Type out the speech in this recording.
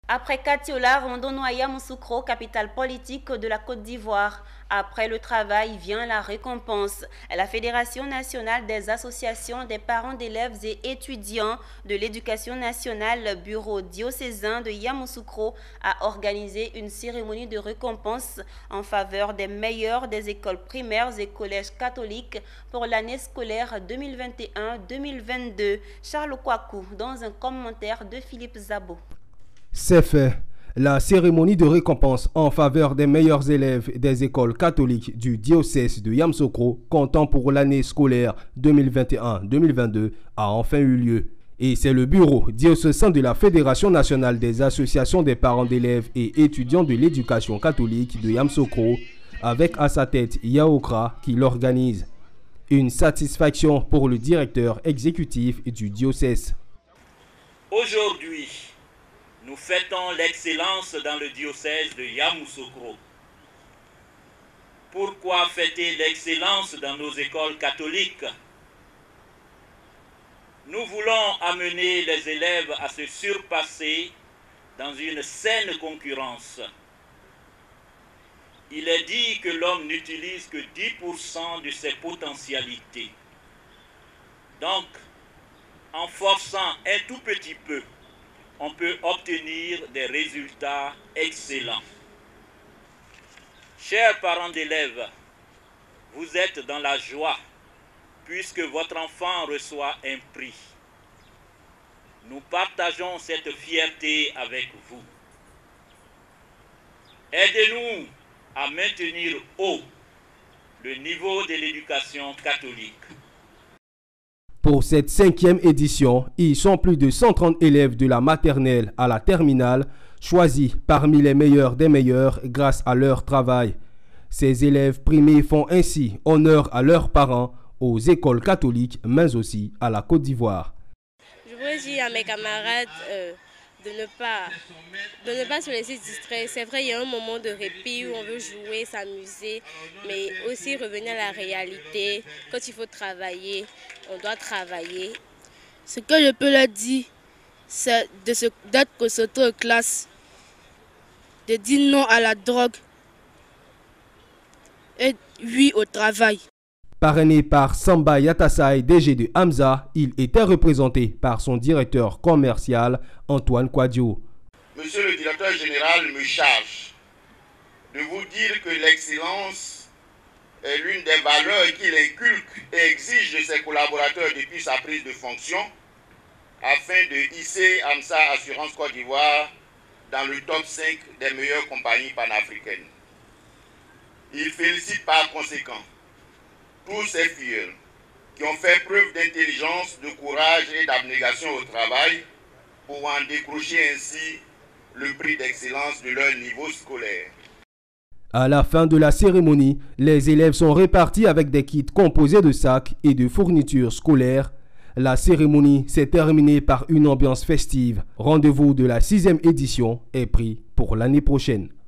Après Katiola, rendons-nous à Yamoussoukro, capitale politique de la Côte d'Ivoire. Après le travail vient la récompense. La Fédération nationale des associations des parents d'élèves et étudiants de l'éducation nationale, bureau diocésain de Yamoussoukro, a organisé une cérémonie de récompense en faveur des meilleurs des écoles primaires et collèges catholiques pour l'année scolaire 2021-2022. Charles Kouakou, dans un commentaire de Philippe Zabo. C'est fait. La cérémonie de récompense en faveur des meilleurs élèves des écoles catholiques du diocèse de Yamoussoukro comptant pour l'année scolaire 2021-2022 a enfin eu lieu. Et c'est le bureau diocésain de la Fédération nationale des associations des parents d'élèves et étudiants de l'éducation catholique de Yamoussoukro, avec à sa tête Yaokra, qui l'organise. Une satisfaction pour le directeur exécutif du diocèse. Aujourd'hui, nous fêtons l'excellence dans le diocèse de Yamoussoukro. Pourquoi fêter l'excellence dans nos écoles catholiques? Nous voulons amener les élèves à se surpasser dans une saine concurrence. Il est dit que l'homme n'utilise que 10% de ses potentialités. Donc, en forçant un tout petit peu, on peut obtenir des résultats excellents. Chers parents d'élèves, vous êtes dans la joie puisque votre enfant reçoit un prix. Nous partageons cette fierté avec vous. Aidez-nous à maintenir haut le niveau de l'éducation catholique. Pour cette 5e édition, ils sont plus de 130 élèves de la maternelle à la terminale, choisis parmi les meilleurs des meilleurs grâce à leur travail. Ces élèves primés font ainsi honneur à leurs parents, aux écoles catholiques, mais aussi à la Côte d'Ivoire. Je voudrais dire à mes camarades de ne pas se laisser distraire. C'est vrai, il y a un moment de répit où on veut jouer, s'amuser, mais aussi revenir à la réalité. Quand il faut travailler, on doit travailler. Ce que je peux leur dire, c'est d'être concentré en classe, de dire non à la drogue et oui au travail. Parrainé par Samba Yatassaï, DG de Hamza, il était représenté par son directeur commercial, Antoine Kouadio. Monsieur le directeur général me charge de vous dire que l'excellence est l'une des valeurs qu'il inculque et exige de ses collaborateurs depuis sa prise de fonction afin de hisser Hamza Assurance Côte d'Ivoire dans le top 5 des meilleures compagnies panafricaines. Il félicite par conséquent tous ces fils qui ont fait preuve d'intelligence, de courage et d'abnégation au travail pour en décrocher ainsi le prix d'excellence de leur niveau scolaire. À la fin de la cérémonie, les élèves sont répartis avec des kits composés de sacs et de fournitures scolaires. La cérémonie s'est terminée par une ambiance festive. Rendez-vous de la 6e édition est pris pour l'année prochaine.